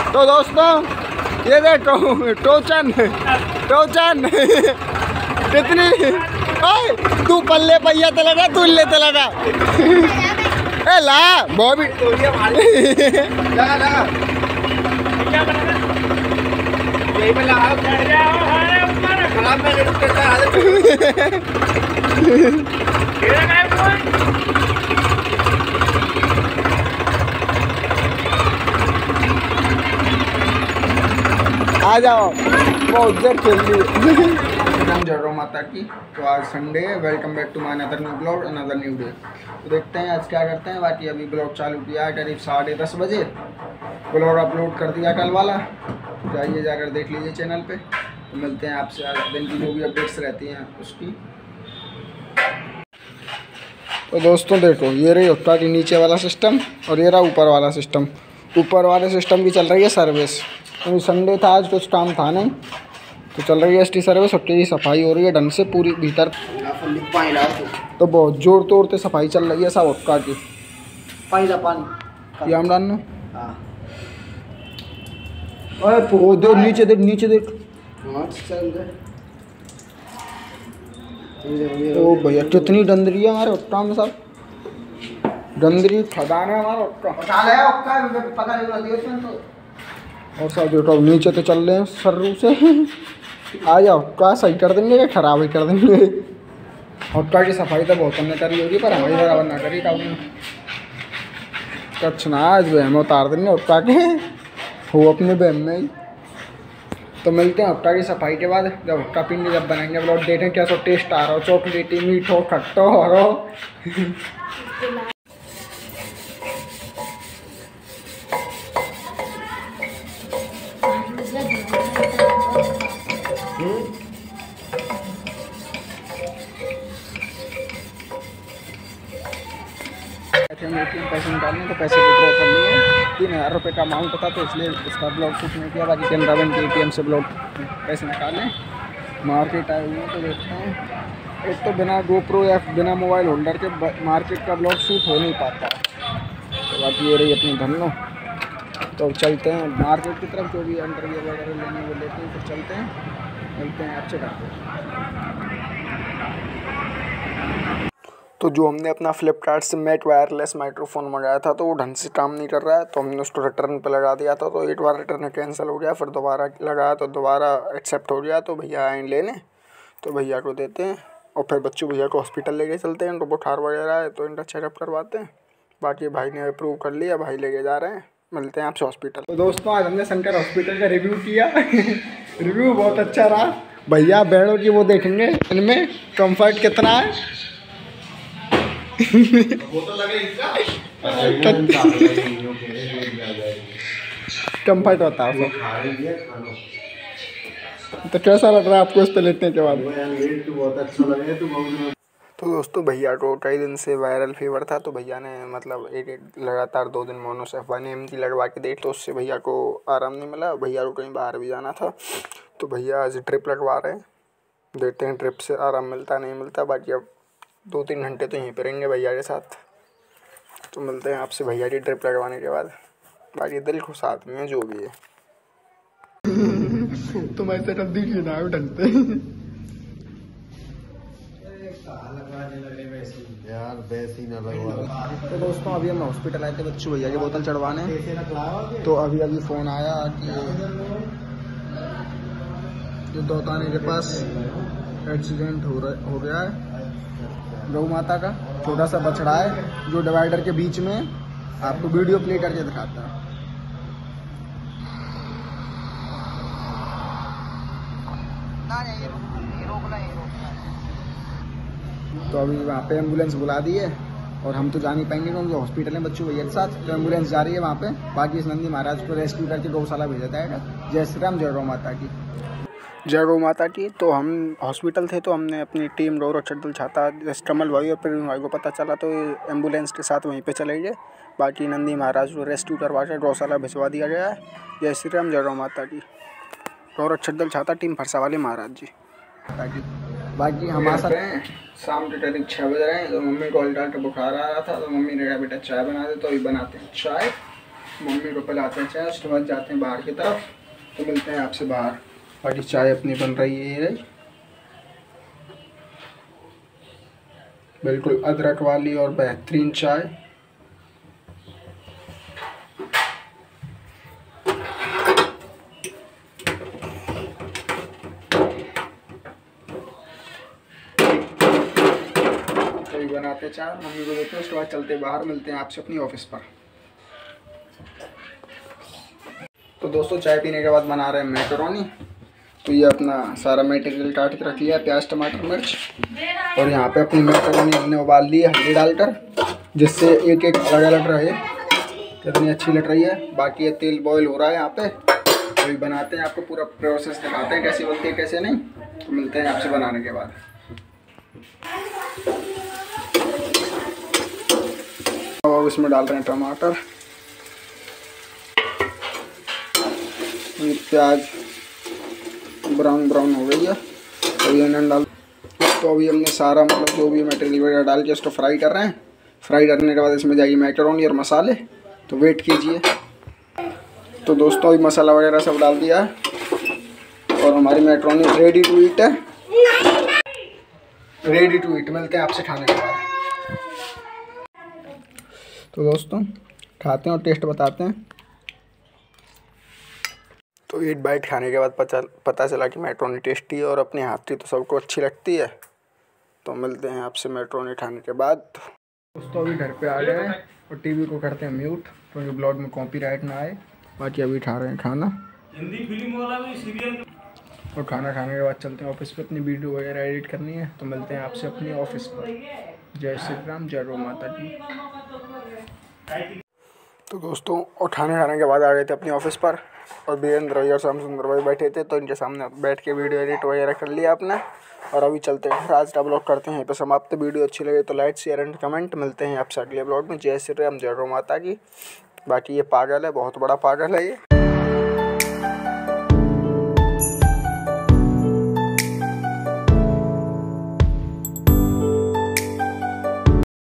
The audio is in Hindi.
तो दोस्तों ये देखो टोचन कितनी तू पल्ले पहिया तो लगा तू ले लगा ए ला बॉबी आ जाओ वो उधर खेल रही नाम जय गौ माता की। तो आज संडे है, welcome back to my another new blog another new day. तो देखते हैं आज क्या करते हैं। बाकी अभी ब्लॉग चालू किया है करीब 10:30 बजे। ब्लॉग अपलोड कर दिया कल वाला, जाइए जाकर देख लीजिए चैनल पे। तो मिलते हैं आपसे आज दिन की जो भी अपडेट्स रहती हैं उसकी। तो दोस्तों देखो ये रही उत्ता की नीचे वाला सिस्टम और ये रहा ऊपर वाला सिस्टम। ऊपर वाले सिस्टम की चल रही है सर्विस, क्योंकि संडे था आज कुछ काम था नहीं, तो चल रही है एसटी सर्विस। उत्ते की सफाई हो रही है ढंग से पूरी भीतर, तो बहुत जोर तोड़ से सफाई चल रही है सब उत्ता की। पानी हम डालना वो देख नीचे देख नीचे देख। ओ भैया कितनी डंदरी है हमारे उत्ता में, सब डंदरी खदान है हमारा उत्ता। और सब देखो नीचे तो चल रहे हैं सर्रू से। आ जाओ क्या सही कर देंगे या खराब ही कर देंगे। उत्ता की सफाई तो बहुत हमने करी होगी पर हमारी बराबर ना करी काम कच्छ ना। आज बहम उतार देंगे उत्ता के हो अपने बहम में ही। तो मिलते हैं उत्ता की सफाई के बाद, जब उत्ता पिंडी जब बनाएंगे ब्लॉग देखें कैसा टेस्ट आ रहा हो, चॉकलेटी मीठो खट्टो हरो। पैसे निकालने तो पैसे विड्रॉ कर लिए, 3000 रुपये का अमाउंट था, तो इसलिए इसका ब्लॉग शूट नहीं किया। बाकी केनरा बैंक के ATM से ब्लॉग पैसे निकाले। मार्केट आए हुए तो देखते हैं, एक तो बिना GoPro या बिना मोबाइल होल्डर के मार्केट का ब्लॉग शूट हो नहीं पाता। तो बाकी ये रही अपनी धन्नो। तो चलते हैं मार्केट की तरफ, जो भी इंटरव्यू वगैरह लेने वो लेते हैं, फिर चलते हैं मिलते हैं अच्छे करते। तो जो हमने अपना फ्लिपकार्ट से मैट वायरलेस माइक्रोफोन मंगाया था, तो वो ढंग से काम नहीं कर रहा है, तो हमने उसको रिटर्न पे लगा दिया था। तो एक बार रिटर्न कैंसिल हो गया, फिर दोबारा लगाया तो दोबारा एक्सेप्ट हो गया। तो भैया आए लेने, तो भैया को देते हैं और फिर बच्चों भैया को हॉस्पिटल लेके चलते हैं। इनको बुखार वगैरह है तो इनका चेकअप करवाते हैं। बाकी भाई ने अप्रूव कर लिया, भाई लेके जा रहे हैं। मिलते हैं आपसे हॉस्पिटल। तो दोस्तों आज हमने शंकर हॉस्पिटल का रिव्यू किया। रिव्यू बहुत अच्छा रहा। भैया बेडों की वो देखेंगे इनमें कम्फर्ट कितना है। कम्फर्ट होता है तो कैसा लग रहा है आपको इस पे लेटने के बाद? तो दोस्तों भैया को कई दिन से वायरल फीवर था, तो भैया ने मतलब एक लगातार 2 दिन मोनोसेफ MT लगवा के देख, तो उससे भैया को आराम नहीं मिला। भैया को कहीं बाहर भी जाना था, तो भैया आज ड्रिप लगवा रहे हैं। देखते हैं ड्रिप से आराम मिलता नहीं मिलता। बाकी अब 2-3 घंटे तो यहीं पे रहेंगे भैया के साथ। तो मिलते हैं आपसे भैया की ड्रिप लगवाने के बाद। बाकी दिल खुश आदमी है जो भी है। तुम ऐसे जल्दी क्यों ना ढंगते यार वैसे ही ना लगवा। तो दोस्तों अभी हम हॉस्पिटल आए थे बच्चों भैया की बोतल चढ़वाने। तो अभी फ़ोन आया कि ये दौताने के पास एक्सीडेंट हो गया है। गौ माता का छोटा सा बछड़ा है जो डिवाइडर के बीच में, आपको वीडियो प्ले करके दिखाता है। तो अभी वहाँ पे एम्बुलेंस बुला दी है और हम तो जा नहीं पाएंगे क्योंकि हॉस्पिटल में बच्चों भैया के साथ। तो एम्बुलेंस जा रही है वहाँ पे। बाकी इस नंदी महाराज को रेस्क्यू करके गौशाला भेजा जाएगा। जय श्री राम, जय गौ माता की। जय गौ माता की। तो हम हॉस्पिटल थे, तो हमने अपनी टीम गौरव चड्डल छाता कमल भाई और प्रवीण भाई को पता चला, तो एम्बुलेंस के साथ वहीं पे चले गए। बाकी नंदी महाराज को रेस्क्यू करवा कर गौशाला भिजवा दिया गया है। जय श्री राम, जय गौ माता की। गौरव चड्डल छाता टीम फरसा वाले महाराज जी। बाकी हम आ सकते हैं। शाम के करीब 6 बज रहे हैं, तो मम्मी को अल्टा का बुखार आ रहा था, तो मम्मी ने कहा बेटा चाय बना दे, तो अभी बनाते हैं चाय। मम्मी को पिलाते हैं चाय, उसके बाद जाते हैं बाहर की तरफ। तो मिलते हैं आपसे बाहर। बाकी चाय अपनी बन रही है, ये रही बिल्कुल अदरक वाली और बेहतरीन चाय। तो बनाते चाय, मम्मी को देते हैं, उसके बाद चलते बाहर, मिलते हैं आपसे अपनी ऑफिस पर। तो दोस्तों चाय पीने के बाद बना रहे हैं मैकरोनी। तो ये अपना सारा मटेरियल काट के रख लिया है, प्याज टमाटर मिर्च, और यहाँ पे अपनी मैकरोनी हमने उबाल ली है हल्दी डालकर, जिससे एक एक अलग अलग रहे। कितनी अच्छी लग रही है। बाकी ये तेल बॉईल हो रहा है यहाँ पे, अभी बनाते हैं, आपको पूरा प्रोसेस दिखाते हैं कैसे बनती है कैसे नहीं। तो मिलते हैं आपसे बनाने के बाद। अब इसमें डाल रहे हैं टमाटर, प्याज ब्राउन ब्राउन हो गई है, अभी अनियन डाल। तो अभी हमने सारा मतलब जो भी मटेरियल वगैरह डाल के उसको फ्राई कर रहे हैं। फ्राई करने के बाद इसमें जाएगी मैकरोनी और मसाले। तो वेट कीजिए। तो दोस्तों अभी मसाला वगैरह सब डाल दिया है और हमारी मैकरोनी रेडी टू ईट है, रेडी टू ईट। मिलते हैं आपसे खाने के बाद। तो दोस्तों खाते हैं और टेस्ट बताते हैं। तो 8 बाइट खाने के बाद पता चला कि मैकरोनी टेस्टी है और अपने हाथ की तो सबको अच्छी लगती है। तो मिलते हैं आपसे मैकरोनी खाने के बाद। दोस्तों अभी घर पे आ गए हैं और टीवी को करते हैं म्यूट, क्योंकि ब्लॉग में कॉपीराइट ना आए। बाकी अभी खा रहे हैं खाना, हिंदी फिल्म वाला भी सीरियल। और खाना खाने के बाद चलते हैं ऑफिस पे, अपनी वीडियो वगैरह एडिट करनी है। तो मिलते हैं आपसे अपनी ऑफिस पर। जय श्री राम, जय गौ माता की। तो दोस्तों और खाने के बाद आ गए थे अपनी ऑफिस पर, और वीरेंद्र भाई और श्याम सुंदर भाई बैठे थे। तो इनके सामने बैठ के वीडियो एडिट वगैरह कर लिया आपने। और अभी चलते हैं आज का ब्लॉग करते हैं यहीं पे समाप्त। वीडियो अच्छी लगे तो लाइक शेयर एंड कमेंट। मिलते हैं आपसे अगले ब्लॉग में। जय श्री राम, जय गौ माता की। बाकी ये पागल है, बहुत बड़ा पागल है ये।